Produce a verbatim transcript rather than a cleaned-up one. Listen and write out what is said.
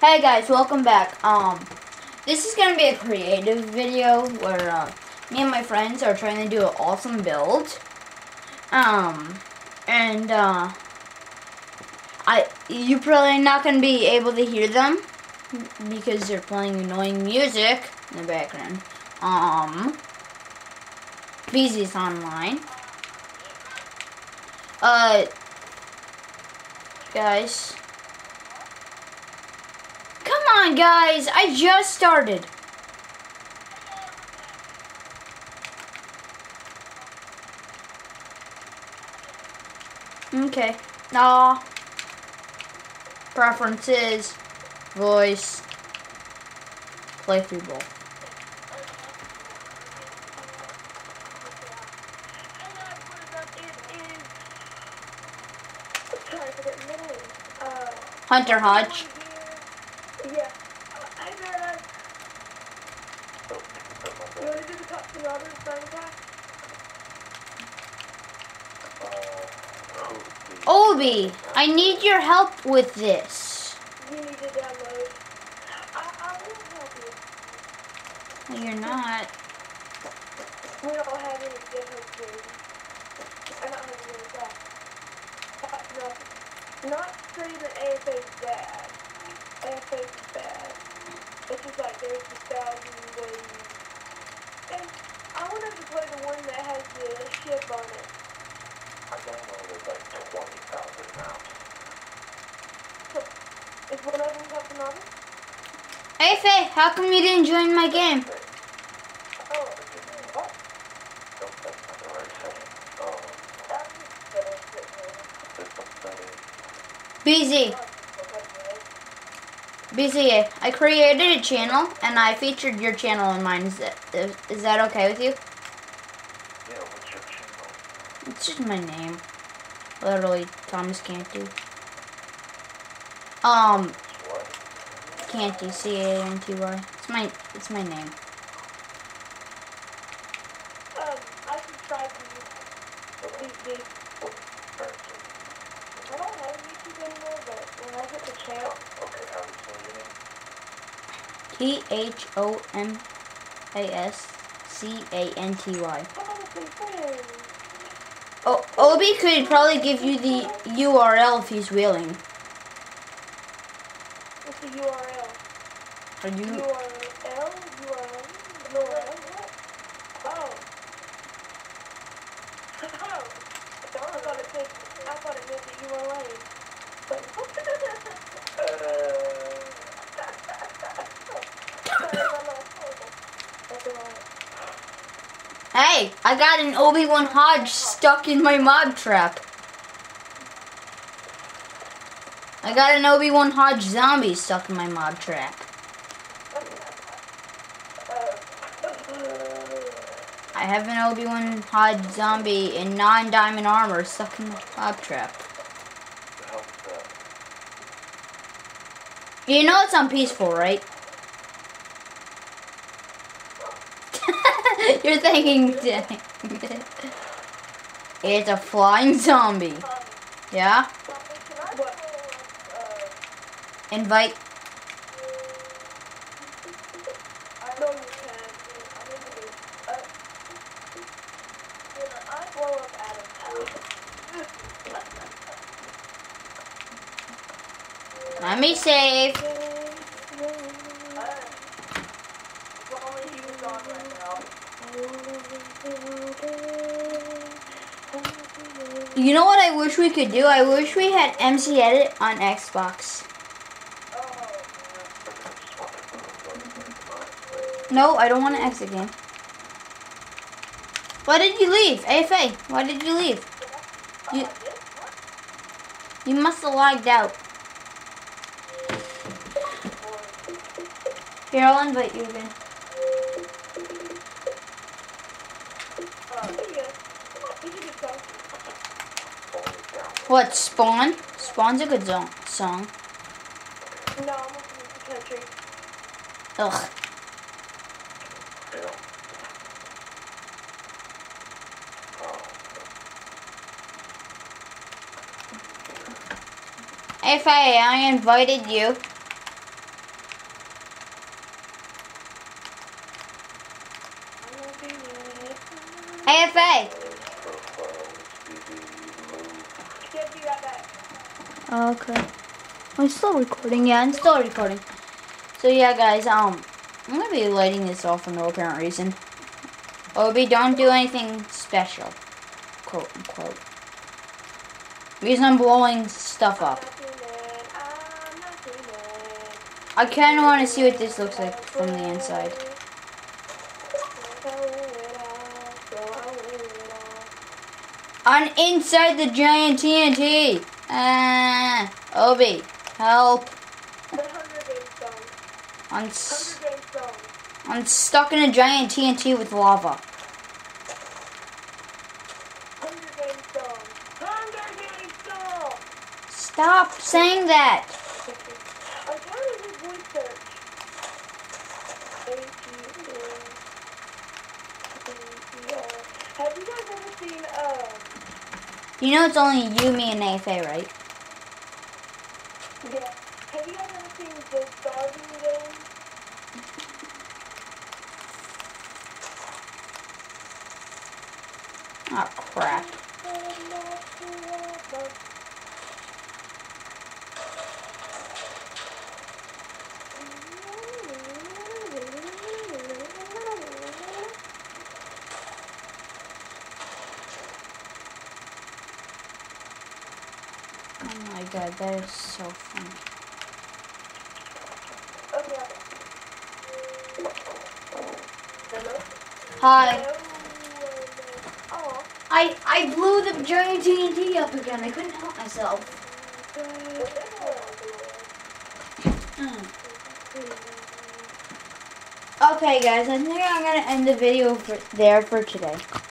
Hey guys, welcome back. Um, this is gonna be a creative video where uh, me and my friends are trying to do an awesome build. Um, and uh, I you're probably not gonna be able to hear them because they're playing annoying music in the background. Um, B Z's online. Uh, guys. Come on, guys, I just started. Okay. Nah. Preferences. Voice. Playthrough bowl. Hunter Hodge. Yeah. I heard. You want to do the top two others, Obi, I need your help with this. You need to download. I, I will help you. No, you're not. We don't have any different things. I don't have any of that. Uh, no. Not saying that A F A is bad. A F A is bad. It's just like there's a thousand ways. And I wanted to play the one that has the ship on it. I downloaded like twenty thousand rounds. So, is one of them something on it? Hey Faye, how come you didn't join my game? Oh, what? Don't that's not the right setting. Oh. That's just setting. B Z. B Z, I created a channel and I featured your channel in mine. Is that, is, is that okay with you? Yeah, what's your channel? It's just my name. Literally, Thomas Canty. Um, What? Canty, C A N T Y. It's my, it's my name. Um, I subscribe to you. These days. I don't have YouTube anymore, but when I get the channel. Okay, how do you spell your name? T H O M A S C A N T Y. Oh, my friend. Oh, Obi could probably give you the U R L if he's willing. What's the U R L? Are you? U R L? U R L? U R L? Oh. Oh. I thought it said, I thought it meant the U R L. But, Hey, I got an Obi-Wan Hodge stuck in my mob trap. I got an Obi-Wan Hodge zombie stuck in my mob trap. I have an Obi-Wan Hodge zombie in non-diamond armor stuck in the mob trap. You know it's on peaceful, right? You're thinking, dang. It's a flying zombie. Yeah? Invite. I know you can. I blow up Adam's house. Let me save. You know what I wish we could do? I wish we had M C Edit on Xbox. No, I don't want to exit game. Why did you leave? A F A, why did you leave? You, you must have lagged out. Here, I'll invite you again. What, Spawn? Spawn's a good song. song. No, I'm listening to country. Ugh. If I, I invited you. A F A. Can't be right back. Okay. I'm still recording. Yeah, I'm still recording. So yeah, guys. Um, I'm gonna be lighting this off for no apparent reason. Obi, don't do anything special, quote unquote. Because I'm blowing stuff up. I kind of want to see what this looks like from the inside. On inside the giant T N T. Ah, Obi, help. I'm, s I'm stuck in a giant T N T with lava. Stop saying that. Have you guys ever seen, uh... You know it's only you, me, and A F A, right? Yeah. Have you guys ever seen the Starving Game? Oh, crap. Oh my god, that is so funny. Hello? Hi. Hello? Oh. I I blew the giant T N T up again. I couldn't help myself. Mm. Okay, guys, I think I'm gonna end the video for, there for today.